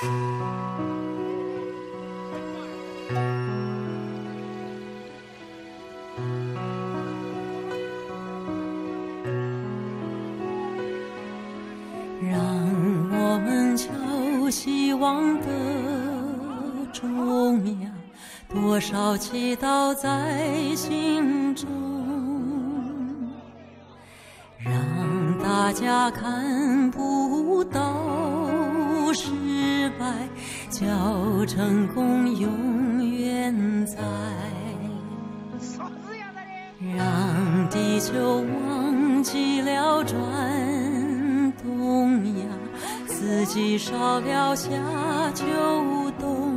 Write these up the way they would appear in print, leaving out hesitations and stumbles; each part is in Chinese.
让我们敲希望的钟呀，多少祈祷在心中，让大家看不到失败，叫成功永远在。让地球忘记了转动呀，四季少了夏秋冬，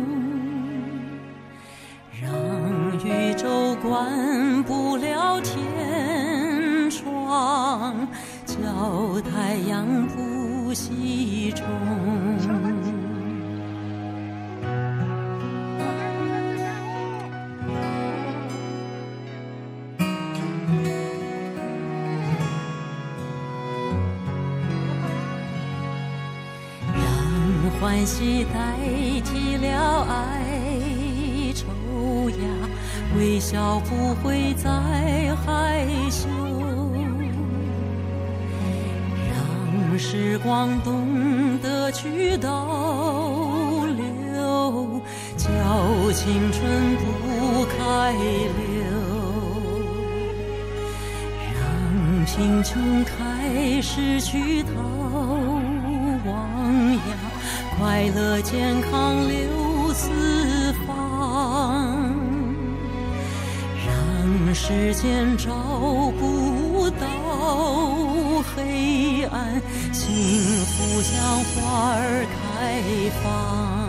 让宇宙关不了天窗，叫太阳不西冲。欢喜代替了哀愁呀，微笑不会再害羞，让时光懂得去倒流，叫青春不开溜，让贫穷开始去逃亡呀，快乐健康流四方，让时间找不到黑暗，幸福像花儿开放。